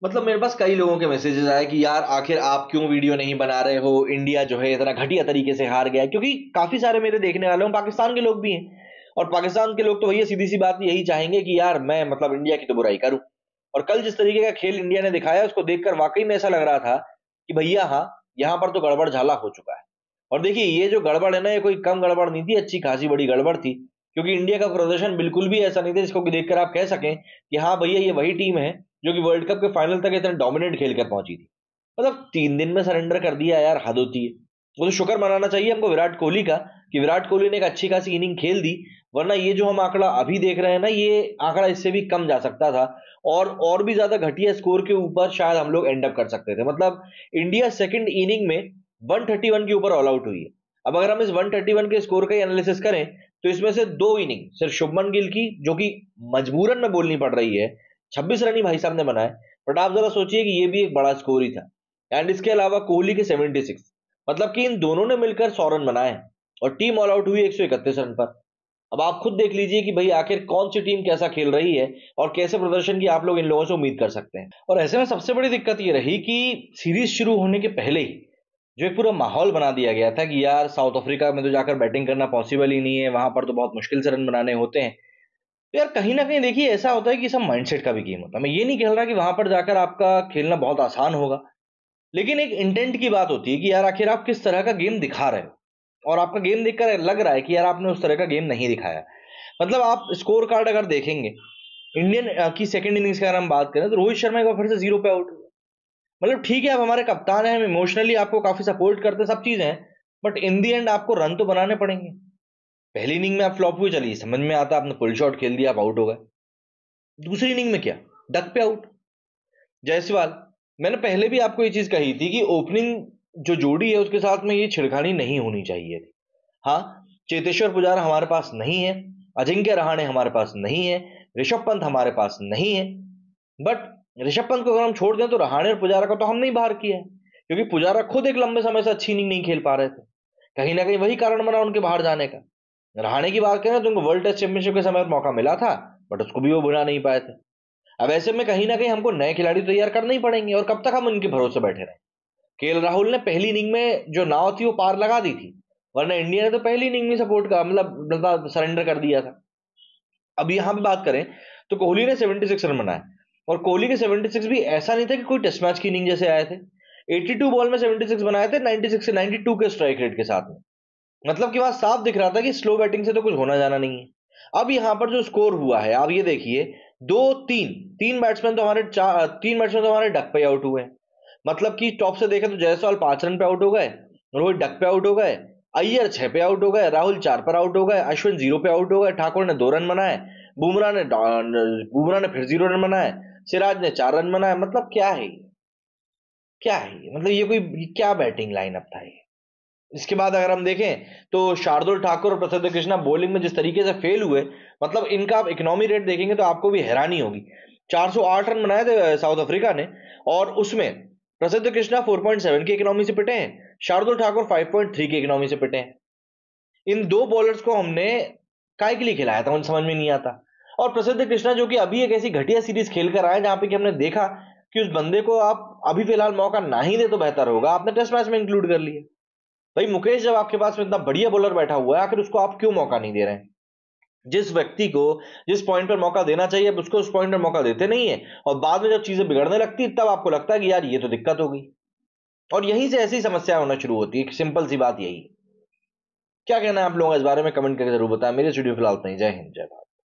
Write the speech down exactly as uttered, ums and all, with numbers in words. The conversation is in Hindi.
मतलब मेरे पास कई लोगों के मैसेजेस आए कि यार आखिर आप क्यों वीडियो नहीं बना रहे हो, इंडिया जो है इतना घटिया तरीके से हार गया है। क्योंकि काफी सारे मेरे देखने वाले हैं पाकिस्तान के लोग भी हैं, और पाकिस्तान के लोग तो भैया सीधी सी बात यही चाहेंगे कि यार मैं मतलब इंडिया की तो बुराई करूं। और कल जिस तरीके का खेल इंडिया ने दिखाया उसको देखकर वाकई में ऐसा लग रहा था कि भैया हाँ, यहाँ पर तो गड़बड़ झाला हो चुका है। और देखिए ये जो गड़बड़ है ना, ये कोई कम गड़बड़ नहीं थी, अच्छी खासी बड़ी गड़बड़ थी। क्योंकि इंडिया का प्रदर्शन बिल्कुल भी ऐसा नहीं था जिसको कि देखकर आप कह सकें कि हाँ भैया ये वही टीम है जो कि वर्ल्ड कप के फाइनल तक इतना डोमिनेट खेल कर पहुंची थी। मतलब तीन दिन में सरेंडर कर दिया यार, हद होती है। वो तो शुक्र मनाना चाहिए हमको विराट कोहली का कि विराट कोहली ने एक अच्छी खासी इनिंग खेल दी। वरना ये जो हम आंकड़ा अभी देख रहे हैं ना, ये आंकड़ा इससे भी कम जा सकता था, और और भी ज्यादा घटिया स्कोर के ऊपर शायद हम लोग एंड अप कर सकते थे। मतलब इंडिया सेकंड इनिंग में एक सौ इकतीस के ऊपर ऑल आउट हुई है। अब अगर हम इस एक सौ इकतीस के स्कोर का एनालिसिस करें तो इसमें से दो इनिंग सिर्फ शुभमन गिल की, जो कि मजबूरन में बोलनी पड़ रही है, छब्बीस रन ही भाई साहब ने बनाए। बट आप जरा सोचिए कि ये भी एक बड़ा स्कोर ही था। एंड इसके अलावा कोहली के छिहत्तर, मतलब कि इन दोनों ने मिलकर सौ रन बनाए, और टीम ऑल आउट हुई एक सौ इकतीस रन पर। अब आप खुद देख लीजिए कि भाई आखिर कौन सी टीम कैसा खेल रही है और कैसे प्रदर्शन की आप लोग इन लोगों से उम्मीद कर सकते हैं। और ऐसे में सबसे बड़ी दिक्कत ये रही कि सीरीज शुरू होने के पहले ही जो एक पूरा माहौल बना दिया गया था कि यार साउथ अफ्रीका में तो जाकर बैटिंग करना पॉसिबल ही नहीं है, वहां पर तो बहुत मुश्किल से रन बनाने होते हैं। तो यार कहीं ना कहीं देखिए ऐसा होता है कि सब माइंडसेट का भी गेम होता है। मैं ये नहीं कह रहा कि वहां पर जाकर आपका खेलना बहुत आसान होगा, लेकिन एक इंटेंट की बात होती है कि यार आखिर आप किस तरह का गेम दिखा रहे हो। और आपका गेम देखकर लग रहा है कि यार आपने उस तरह का गेम नहीं दिखाया। मतलब आप स्कोर कार्ड अगर देखेंगे इंडियन अ, की सेकंड इनिंग्स की अगर हम बात करें तो रोहित शर्मा एक बार फिर से जीरो पे आउट हुए। मतलब ठीक है, आप हमारे कप्तान हैं, हम इमोशनली आपको काफी सपोर्ट करते हैं, सब चीजें हैं, बट इन दी एंड आपको रन तो बनाने पड़ेंगे। पहली इनिंग में आप फ्लॉप हुए, चलिए समझ में आता, आपने पुल शॉट खेल दिया, आप आउट हो गए। दूसरी इनिंग में क्या, डक पे आउट। जायसवाल, मैंने पहले भी आपको ये चीज कही थी कि ओपनिंग जो जोड़ी है उसके साथ में ये छिड़खानी नहीं होनी चाहिए थी। हाँ, चेतेश्वर पुजारा हमारे पास नहीं है, अजिंक्य रहाणे हमारे पास नहीं है, ऋषभ पंत हमारे पास नहीं है। बट ऋषभ पंत को अगर हम छोड़ दें तो रहाणे और पुजारा को तो हमने ही बाहर किया है, क्योंकि पुजारा खुद एक लंबे समय से अच्छी इनिंग नहीं खेल पा रहे थे। कहीं ना कहीं वही कारण बना उनके बाहर जाने का। रहाणे की बात करें तो उनको वर्ल्ड टेस्ट चैंपियनशिप के समय मौका मिला था, बट उसको भी वो बुला नहीं पाए थे। अब ऐसे में कहीं ना कहीं हमको नए खिलाड़ी तैयार करने ही पड़ेंगे, और कब तक हम उनके भरोसे बैठे रहे। केएल राहुल ने पहली इनिंग में जो नाव थी वो पार लगा दी थी, वरना इंडिया ने तो पहली इनिंग में सपोर्ट का मतलब सरेंडर कर दिया था। अब यहां पे बात करें तो कोहली ने छिहत्तर रन बनाए, और कोहली के छिहत्तर भी ऐसा नहीं था कि कोई टेस्ट मैच की इनिंग जैसे आए थे। बयासी बॉल में छिहत्तर बनाए थे, छियानवे से बानवे के स्ट्राइक रेट के साथ में। मतलब कि वहां साफ दिख रहा था कि स्लो बैटिंग से तो कुछ होना जाना नहीं है। अब यहां पर जो स्कोर हुआ है आप ये देखिए, दो तीन तीन बैट्समैन तो हमारे चार तीन बैट्समैन तो हमारे डक पे आउट हुए हैं। मतलब कि टॉप से देखें तो जायसवाल पांच रन पे आउट हो गए, रोहित डक पे आउट हो गए, अय्यर छह पे आउट हो गए, राहुल चार पर आउट हो गए, अश्विन जीरो पे आउट हो गए, ठाकुर ने दो रन बनाए, बुमराह ने बुमराह ने फिर जीरो रन बनाए, सिराज ने चार रन बनाए। मतलब क्या है ये? क्या है ये? मतलब ये कोई ये क्या बैटिंग लाइनअप था ये? इसके बाद अगर हम देखें तो शार्दुल ठाकुर और प्रसिद्ध कृष्णा बॉलिंग में जिस तरीके से फेल हुए, मतलब इनका आप इकोनॉमी रेट देखेंगे तो आपको भी हैरानी होगी। चार सौ आठ रन बनाए थे साउथ अफ्रीका ने, और उसमें प्रसिद्ध कृष्णा चार पॉइंट सात की इकोनॉमी से पिटे हैं, शार्दुल ठाकुर पाँच पॉइंट तीन की इकोनॉमी से पिटे हैं। इन दो बॉलर्स को हमने काय के लिए खिलाया था मुझे समझ में नहीं आता। और प्रसिद्ध कृष्णा जो कि अभी एक ऐसी घटिया सीरीज खेल कर आए जहां पे कि हमने देखा कि उस बंदे को आप अभी फिलहाल मौका ना ही दे तो बेहतर होगा, आपने टेस्ट मैच में इंक्लूड कर लिया। भाई मुकेश, जब आपके पास में इतना बढ़िया बॉलर बैठा हुआ है, आखिर उसको आप क्यों मौका नहीं दे रहे हैं? जिस व्यक्ति को जिस पॉइंट पर मौका देना चाहिए अब उसको उस पॉइंट पर मौका देते नहीं है, और बाद में जब चीजें बिगड़ने लगती तब आपको लगता है कि यार ये तो दिक्कत हो गई। और यहीं से ऐसी समस्या होना शुरू होती है। एक सिंपल सी बात यही है। क्या कहना है आप लोगों का इस बारे में? कमेंट करके जरूर बताएं। मेरे स्टूडियो फिलहाल नहीं। जय हिंद, जय भारत।